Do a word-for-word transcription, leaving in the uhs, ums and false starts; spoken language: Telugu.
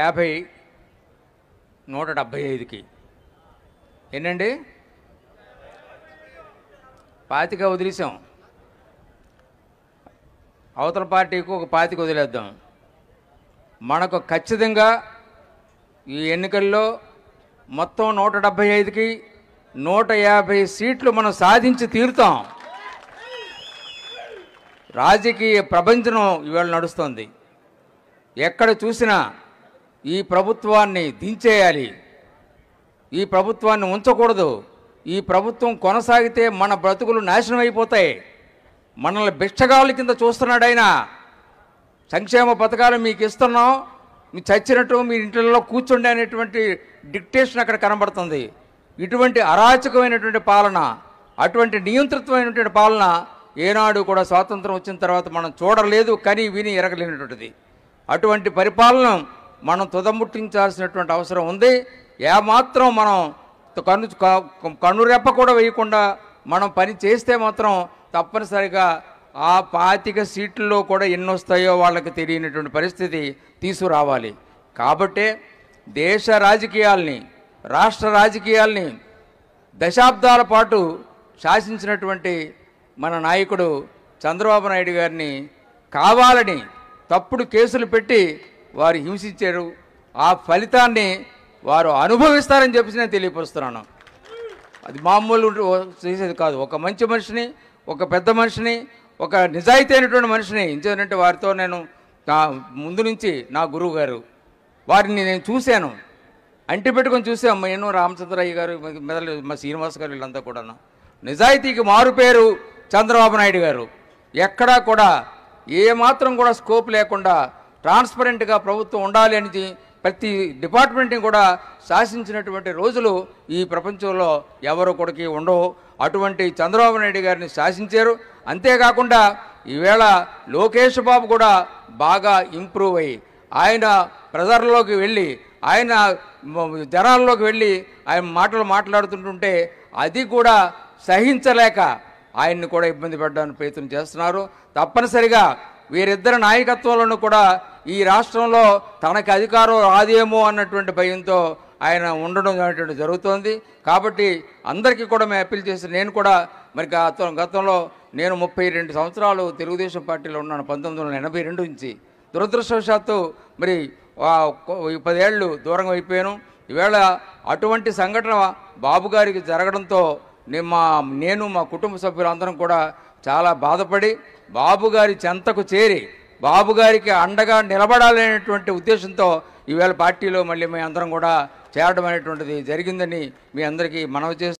యాభై నూట డెబ్భై ఐదుకి ఏంటండి పాతిక వదిలేసాం. అవతల పార్టీకి ఒక పాతిక వదిలేద్దాం. మనకు ఖచ్చితంగా ఈ ఎన్నికల్లో మొత్తం నూట డెబ్భై ఐదుకి నూట యాభై సీట్లు మనం సాధించి తీరుతాం. రాజకీయ ప్రపంచం ఇవాళ నడుస్తుంది. ఎక్కడ చూసినా ఈ ప్రభుత్వాన్ని దించేయాలి, ఈ ప్రభుత్వాన్ని ఉంచకూడదు, ఈ ప్రభుత్వం కొనసాగితే మన బ్రతుకులు నాశనం అయిపోతాయి, మనల్ని భిక్షగాళ్ళ కింద చూస్తున్నాడు ఆయన, సంక్షేమ పథకాలు మీకు ఇస్తున్నాం, మీ చచ్చినట్టు మీ ఇంట్లో కూర్చోండి అనేటువంటి డిక్టేషన్ అక్కడ కనబడుతుంది. ఇటువంటి అరాచకమైనటువంటి పాలన, అటువంటి నియంతృత్వమైనటువంటి పాలన ఏనాడు కూడా స్వాతంత్రం వచ్చిన తర్వాత మనం చూడలేదు, కానీ విని ఎరగలేనటువంటిది. అటువంటి పరిపాలన మనం తుదముట్టించాల్సినటువంటి అవసరం ఉంది. ఏమాత్రం మనం కన్ను కన్నురెప్ప కూడా వేయకుండా మనం పని చేస్తే మాత్రం తప్పనిసరిగా ఆ పాతిక సీట్లలో కూడా ఎన్ని వస్తాయో వాళ్ళకి తెలియనటువంటి పరిస్థితి తీసుకురావాలి. కాబట్టే దేశ రాజకీయాల్ని, రాష్ట్ర రాజకీయాల్ని దశాబ్దాల పాటు శాసించినటువంటి మన నాయకుడు చంద్రబాబు నాయుడు గారిని కావాలని తప్పుడు కేసులు పెట్టి వారు హింసించారు. ఆ ఫలితాన్ని వారు అనుభవిస్తారని చెప్పి నేను తెలియపరుస్తున్నాను. అది మామూలు చేసేది కాదు. ఒక మంచి మనిషిని, ఒక పెద్ద మనిషిని, ఒక నిజాయితీ అయినటువంటి మనిషిని ఇంచేదంటే వారితో నేను నా ముందు నుంచి నా గురువు గారు వారిని నేను చూశాను, అంటి పెట్టుకొని చూసాం. నేను రామచంద్రయ్య గారు, మెదలు మా శ్రీనివాస్ గారు, వీళ్ళంతా కూడా నిజాయితీకి మారు పేరు చంద్రబాబు నాయుడు గారు. ఎక్కడా కూడా ఏమాత్రం కూడా స్కోప్ లేకుండా ట్రాన్స్పరెంట్గా ప్రభుత్వం ఉండాలి అని ప్రతి డిపార్ట్మెంట్ని కూడా శాసించినటువంటి రోజులు ఈ ప్రపంచంలో ఎవరు కొడుకి ఉండవు. అటువంటి చంద్రబాబు నాయుడు గారిని శాసించారు. అంతేకాకుండా ఈవేళ లోకేష్ బాబు కూడా బాగా ఇంప్రూవ్ అయ్యి ఆయన ప్రజల్లోకి వెళ్ళి, ఆయన జనాల్లోకి వెళ్ళి ఆయన మాటలు మాట్లాడుతుంటుంటే అది కూడా సహించలేక ఆయన్ని కూడా ఇబ్బంది పెట్టడానికి ప్రయత్నం చేస్తున్నారు. తప్పనిసరిగా వీరిద్దరి నాయకత్వంలోనూ కూడా ఈ రాష్ట్రంలో తనకి అధికారం రాదేమో అన్నటువంటి భయంతో ఆయన ఉండడం అనేటువంటి జరుగుతోంది. కాబట్టి అందరికీ కూడా మేము అప్పీల్ చేసి, నేను కూడా మరి గతం గతంలో నేను ముప్పై రెండు సంవత్సరాలు తెలుగుదేశం పార్టీలో ఉన్నాను, పంతొమ్మిది వందల ఎనభై రెండు నుంచి. దురదృష్టవశాత్తు మరి పదేళ్ళు దూరంగా అయిపోయాను. ఈవేళ అటువంటి సంఘటన బాబు గారికి జరగడంతో మా నేను మా కుటుంబ సభ్యులందరం కూడా చాలా బాధపడి బాబు గారి చెంతకు చేరి బాబు గారికి అండగా నిలబడాలనేటువంటి ఉద్దేశంతో ఈవేళ పార్టీలో మళ్ళీ మీ అందరం కూడా చేరడం అనేటువంటిది జరిగిందని మీ అందరికీ మనవి చేస్తూ